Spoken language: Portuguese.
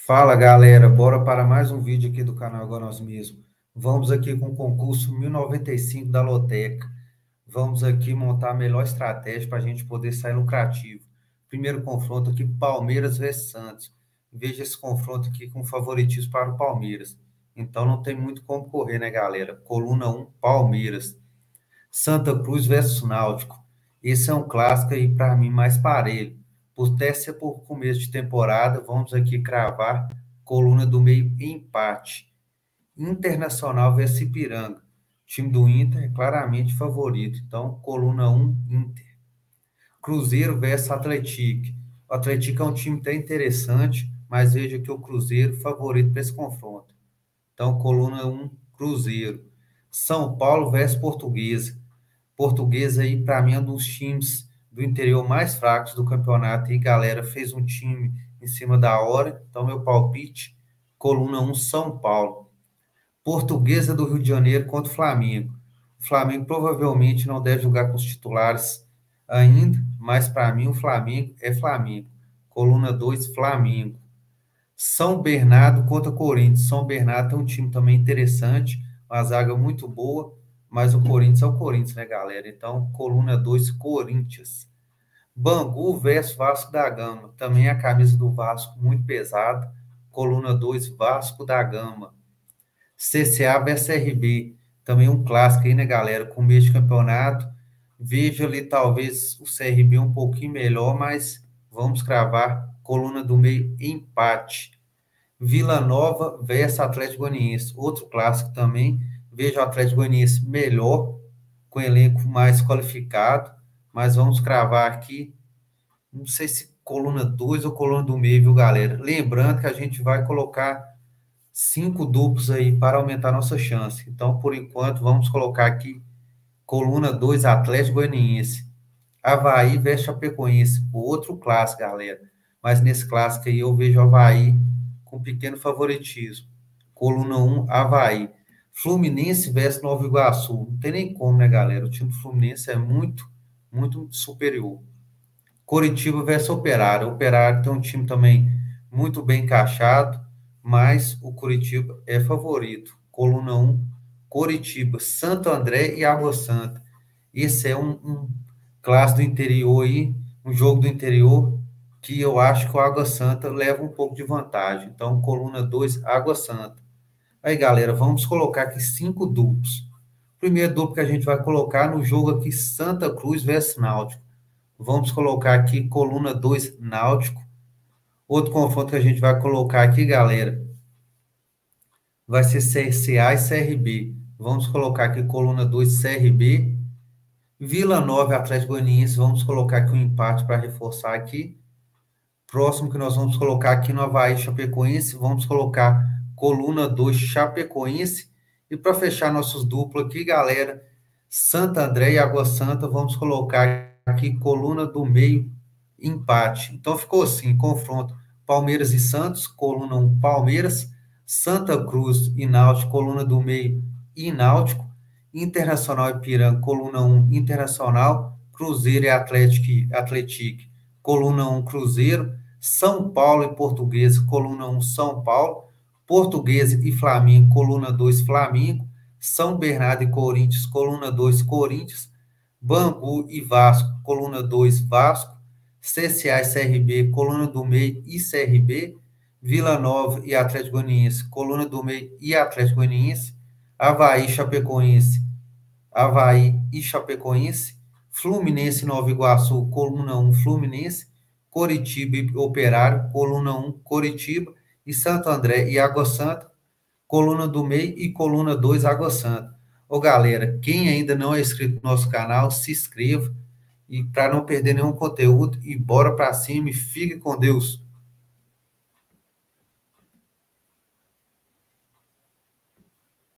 Fala galera, bora para mais um vídeo aqui do canal Igual Nós Mesmos. Vamos aqui com o concurso 1095 da Loteca. Vamos aqui montar a melhor estratégia para a gente poder sair lucrativo. Primeiro confronto aqui, Palmeiras vs Santos. Veja esse confronto aqui com favoritismo para o Palmeiras. Então não tem muito como correr, né, galera? Coluna um, Palmeiras. Santa Cruz versus Náutico. Esse é um clássico aí para mim mais parelho. Por até ser por começo de temporada, vamos aqui cravar coluna do meio empate. Internacional versus Ipiranga. O time do Inter é claramente favorito. Então, coluna um Inter. Cruzeiro versus Atlético. O Atlético é um time até interessante, mas veja que o Cruzeiro favorito para esse confronto. Então, coluna um Cruzeiro. São Paulo versus Portuguesa. Portuguesa aí, para mim, é um dos times do interior mais fracos do campeonato. E, galera, fez um time em cima da hora. Então, meu palpite, coluna um São Paulo. Portuguesa do Rio de Janeiro contra o Flamengo. O Flamengo provavelmente não deve jogar com os titulares ainda, mas para mim o Flamengo é Flamengo. Coluna 2 Flamengo. São Bernardo contra Corinthians. São Bernardo é um time também interessante, uma zaga muito boa, mas o Corinthians é o Corinthians, né, galera? Então, coluna 2 Corinthians. Bangu versus Vasco da Gama. Também a camisa do Vasco muito pesada. Coluna 2 Vasco da Gama. CCA versus RB. Também um clássico aí, né, galera? Com meio de campeonato. Vejo ali talvez o CRB um pouquinho melhor, mas vamos cravar coluna do meio empate. Vila Nova versus Atlético Goianiense. Outro clássico também. Vejo o Atlético Goianiense melhor, com elenco mais qualificado, mas vamos cravar aqui. Não sei se coluna 2 ou coluna do meio, viu, galera? Lembrando que a gente vai colocar 5 duplos aí para aumentar nossa chance. Então, por enquanto, vamos colocar aqui coluna 2 Atlético Goianiense. Avaí versus Chapecoense. Outro clássico, galera. Mas nesse clássico aí eu vejo o Avaí com pequeno favoritismo. Coluna um Avaí. Fluminense versus Nova Iguaçu. Não tem nem como, né, galera? O time do Fluminense é muito superior. Coritiba versus Operário. O Operário tem um time também muito bem encaixado, mas o Coritiba é favorito. Coluna um Coritiba. Santo André e Água Santa. Esse é um clássico do interior aí, um jogo do interior que eu acho que o Água Santa leva um pouco de vantagem. Então, coluna 2 Água Santa. Aí, galera, vamos colocar aqui 5 duplos. Primeiro duplo que a gente vai colocar no jogo aqui, Santa Cruz versus Náutico. Vamos colocar aqui coluna 2 Náutico. Outro confronto que a gente vai colocar aqui, galera, vai ser CSA e CRB. Vamos colocar aqui coluna 2 CRB. Vila Nova e Atlético Goianiense, vamos colocar aqui um empate para reforçar aqui. Próximo que nós vamos colocar aqui no Avaí Chapecoense, vamos colocar coluna 2 Chapecoense. E para fechar nossos duplos aqui, galera, Santo André e Água Santa, vamos colocar aqui coluna do meio empate. Então ficou assim, confronto Palmeiras e Santos, coluna 1 Palmeiras, Santa Cruz e Náutico, coluna do meio e Náutico, Internacional e Ipiranga, coluna 1 Internacional, Cruzeiro e Atlético, coluna 1 Cruzeiro, São Paulo e Portuguesa, coluna 1 São Paulo, Portuguesa e Flamengo, coluna 2 Flamengo, São Bernardo e Corinthians, coluna 2 Corinthians, Bangu e Vasco, coluna 2 Vasco, CSA e CRB, coluna do meio e CRB, Vila Nova e Atlético Goianiense, coluna do meio e Atlético Goianiense, Avaí e Chapecoense, Fluminense e Nova Iguaçu, coluna 1 Fluminense, Coritiba e Operário, coluna 1 Coritiba, e Santo André e Água Santa, coluna do meio e coluna 2 Água Santa. Ô galera, quem ainda não é inscrito no nosso canal, se inscreva e para não perder nenhum conteúdo e bora para cima e fique com Deus.